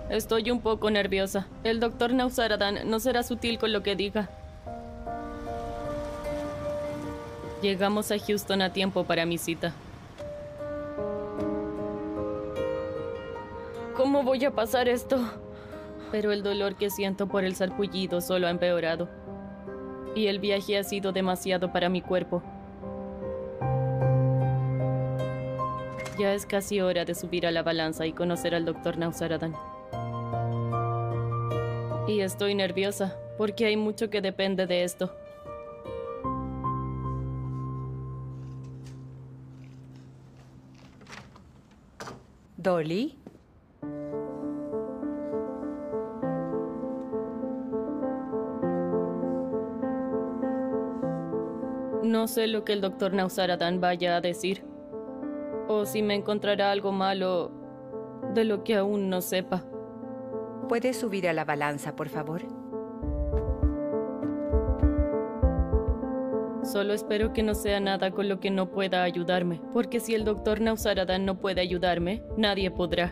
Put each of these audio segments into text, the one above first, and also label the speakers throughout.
Speaker 1: Estoy un poco nerviosa. El doctor Nausaradan no será sutil con lo que diga. Llegamos a Houston a tiempo para mi cita. ¿Cómo voy a pasar esto? Pero el dolor que siento por el sarpullido solo ha empeorado. Y el viaje ha sido demasiado para mi cuerpo. Ya es casi hora de subir a la balanza y conocer al doctor Nausaradan. Y estoy nerviosa, porque hay mucho que depende de esto.
Speaker 2: ¿Dolly?
Speaker 1: No sé lo que el doctor Nausaradan vaya a decir. O si me encontrará algo malo de lo que aún no sepa.
Speaker 2: ¿Puedes subir a la balanza, por favor?
Speaker 1: Solo espero que no sea nada con lo que no pueda ayudarme, porque si el doctor Nausaradan no puede ayudarme, nadie podrá.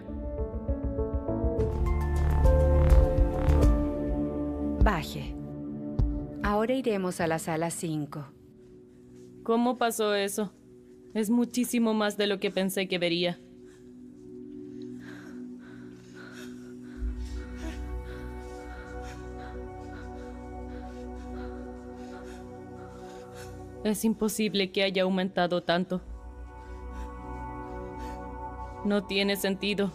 Speaker 2: Baje. Ahora iremos a la sala 5.
Speaker 1: ¿Cómo pasó eso? Es muchísimo más de lo que pensé que vería. Es imposible que haya aumentado tanto. No tiene sentido.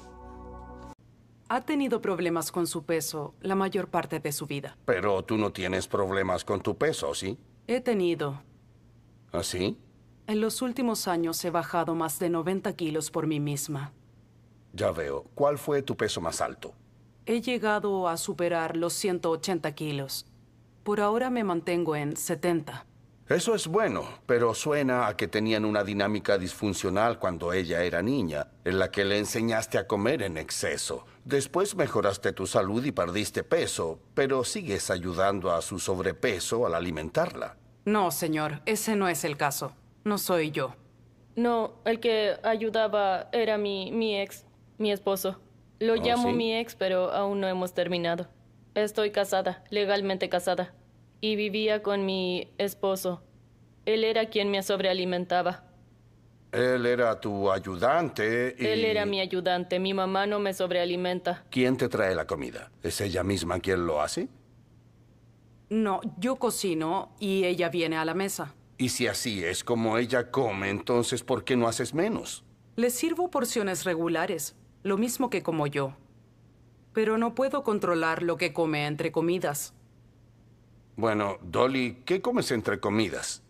Speaker 3: Ha tenido problemas con su peso la mayor parte de su vida.
Speaker 4: Pero tú no tienes problemas con tu peso, ¿sí?
Speaker 3: He tenido.
Speaker 4: ¿Así?
Speaker 3: En los últimos años he bajado más de 90 kilos por mí misma.
Speaker 4: Ya veo. ¿Cuál fue tu peso más alto?
Speaker 3: He llegado a superar los 180 kilos. Por ahora me mantengo en 70.
Speaker 4: Eso es bueno, pero suena a que tenían una dinámica disfuncional cuando ella era niña, en la que le enseñaste a comer en exceso. Después mejoraste tu salud y perdiste peso, pero sigues ayudando a su sobrepeso al alimentarla.
Speaker 3: No, señor, ese no es el caso. No soy yo.
Speaker 1: No, el que ayudaba era mi ex, mi esposo. Lo llamo
Speaker 4: ¿sí?
Speaker 1: mi ex, pero aún no hemos terminado. Estoy casada, legalmente casada. Y vivía con mi esposo. Él era quien me sobrealimentaba.
Speaker 4: Él era tu ayudante y...
Speaker 1: Él era mi ayudante. Mi mamá no me sobrealimenta.
Speaker 4: ¿Quién te trae la comida? ¿Es ella misma quien lo hace?
Speaker 3: No, yo cocino y ella viene a la mesa.
Speaker 4: Y si así es como ella come, entonces ¿por qué no haces menos?
Speaker 3: Le sirvo porciones regulares, lo mismo que como yo. Pero no puedo controlar lo que come entre comidas.
Speaker 4: Bueno, Dolly, ¿qué comes entre comidas?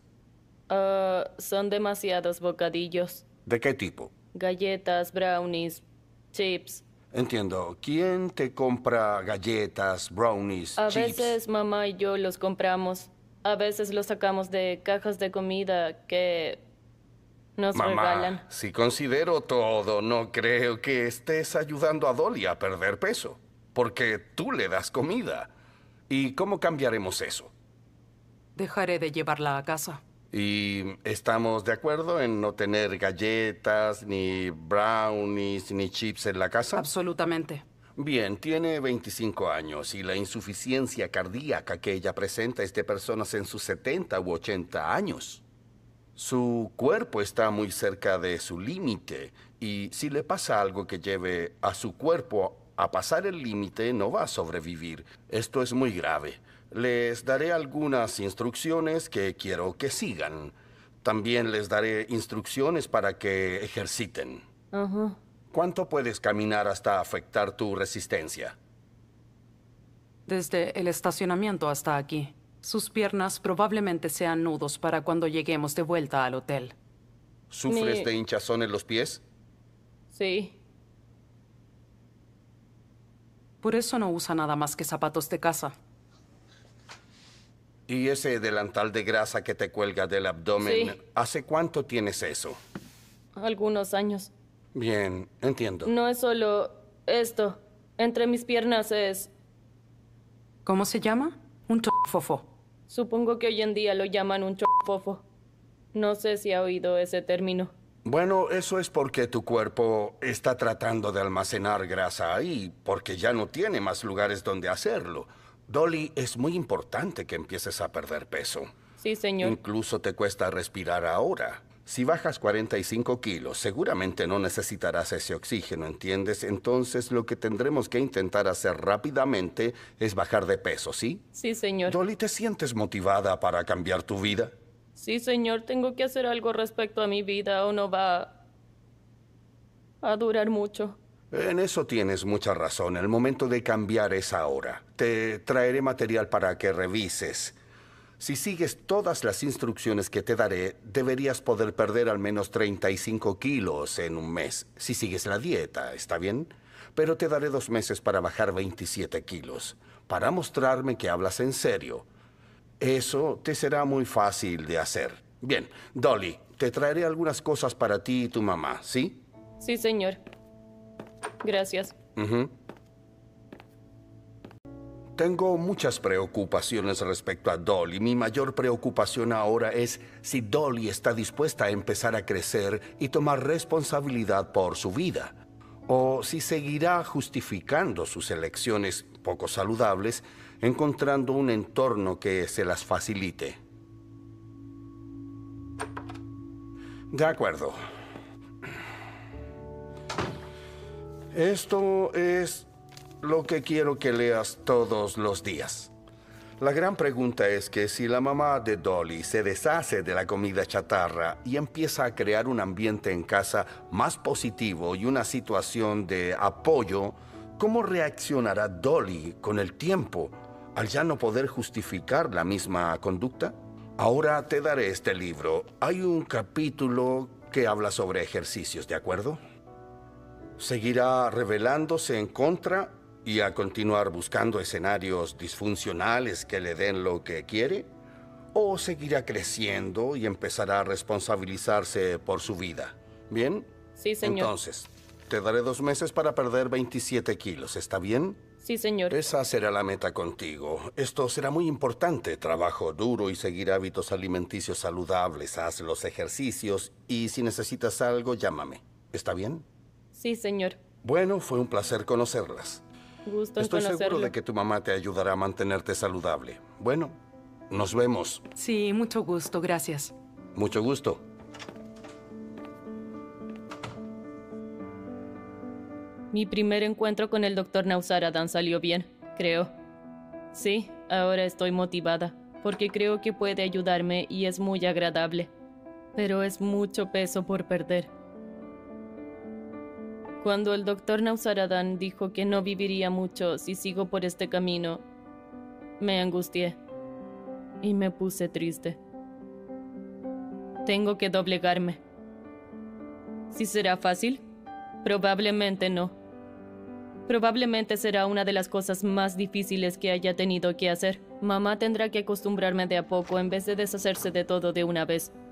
Speaker 1: Son demasiados bocadillos.
Speaker 4: ¿De qué tipo?
Speaker 1: Galletas, brownies, chips.
Speaker 4: Entiendo. ¿Quién te compra galletas, brownies,
Speaker 1: A
Speaker 4: chips?
Speaker 1: veces mamá y yo los compramos. A veces los sacamos de cajas de comida que nos regalan.
Speaker 4: Mamá, si considero todo, no creo que estés ayudando a Dolly a perder peso. Porque tú le das comida. ¿Y cómo cambiaremos eso?
Speaker 3: Dejaré de llevarla a casa.
Speaker 4: ¿Y estamos de acuerdo en no tener galletas, ni brownies, ni chips en la casa?
Speaker 3: Absolutamente.
Speaker 4: Bien, tiene 25 años y la insuficiencia cardíaca que ella presenta es de personas en sus 70 u 80 años. Su cuerpo está muy cerca de su límite y si le pasa algo que lleve a su cuerpo a pasar el límite, no va a sobrevivir. Esto es muy grave. Les daré algunas instrucciones que quiero que sigan. También les daré instrucciones para que ejerciten.
Speaker 1: Ajá.
Speaker 4: ¿Cuánto puedes caminar hasta afectar tu resistencia?
Speaker 3: Desde el estacionamiento hasta aquí. Sus piernas probablemente sean nudos para cuando lleguemos de vuelta al hotel.
Speaker 4: ¿Sufres de hinchazón en los pies?
Speaker 1: Sí.
Speaker 3: Por eso no usa nada más que zapatos de casa.
Speaker 4: ¿Y ese delantal de grasa que te cuelga del abdomen?
Speaker 1: Sí.
Speaker 4: ¿Hace cuánto tienes eso?
Speaker 1: Algunos años.
Speaker 4: Bien, entiendo.
Speaker 1: No es solo esto. Entre mis piernas es...
Speaker 3: ¿Cómo se llama? Un fofo.
Speaker 1: Supongo que hoy en día lo llaman un chofofo. No sé si ha oído ese término.
Speaker 4: Bueno, eso es porque tu cuerpo está tratando de almacenar grasa ahí, porque ya no tiene más lugares donde hacerlo. Dolly, es muy importante que empieces a perder peso.
Speaker 1: Sí, señor.
Speaker 4: Incluso te cuesta respirar ahora. Si bajas 45 kilos, seguramente no necesitarás ese oxígeno, ¿entiendes? Entonces lo que tendremos que intentar hacer rápidamente es bajar de peso, ¿sí?
Speaker 1: Sí, señor.
Speaker 4: Dolly, ¿te sientes motivada para cambiar tu vida?
Speaker 1: Sí, señor. Tengo que hacer algo respecto a mi vida o no va a durar mucho.
Speaker 4: En eso tienes mucha razón. El momento de cambiar es ahora. Te traeré material para que revises. Si sigues todas las instrucciones que te daré, deberías poder perder al menos 35 kilos en un mes. Si sigues la dieta, ¿está bien? Pero te daré 2 meses para bajar 27 kilos, para mostrarme que hablas en serio. Eso te será muy fácil de hacer. Bien, Dolly, te traeré algunas cosas para ti y tu mamá, ¿sí?
Speaker 1: Sí, señor. Gracias.
Speaker 4: Tengo muchas preocupaciones respecto a Dolly. Mi mayor preocupación ahora es si Dolly está dispuesta a empezar a crecer y tomar responsabilidad por su vida, o si seguirá justificando sus elecciones poco saludables, encontrando un entorno que se las facilite. De acuerdo. Esto es lo que quiero que leas todos los días. La gran pregunta es que si la mamá de Dolly se deshace de la comida chatarra y empieza a crear un ambiente en casa más positivo y una situación de apoyo, ¿cómo reaccionará Dolly con el tiempo al ya no poder justificar la misma conducta? Ahora te daré este libro. Hay un capítulo que habla sobre ejercicios, ¿de acuerdo? Seguirá rebelándose en contra y a continuar buscando escenarios disfuncionales que le den lo que quiere, o seguirá creciendo y empezará a responsabilizarse por su vida. ¿Bien?
Speaker 1: Sí, señor.
Speaker 4: Entonces, te daré 2 meses para perder 27 kilos, ¿está bien?
Speaker 1: Sí, señor.
Speaker 4: Esa será la meta contigo. Esto será muy importante. Trabajo duro y seguir hábitos alimenticios saludables. Haz los ejercicios y si necesitas algo, llámame. ¿Está bien?
Speaker 1: Sí, señor.
Speaker 4: Bueno, fue un placer conocerlas.
Speaker 1: Gusto en
Speaker 4: Estoy
Speaker 1: conocerlo.
Speaker 4: seguro de que tu mamá te ayudará a mantenerte saludable. Bueno, nos vemos.
Speaker 3: Sí, mucho gusto, gracias.
Speaker 4: Mucho gusto.
Speaker 1: Mi primer encuentro con el Dr. Nausaradan salió bien, creo. Sí, ahora estoy motivada, porque creo que puede ayudarme y es muy agradable. Pero es mucho peso por perder. Cuando el Dr. Nausaradan dijo que no viviría mucho si sigo por este camino, me angustié y me puse triste. Tengo que doblegarme. ¿Si será fácil? Probablemente no. Probablemente será una de las cosas más difíciles que haya tenido que hacer. Mamá tendrá que acostumbrarme de a poco en vez de deshacerse de todo de una vez.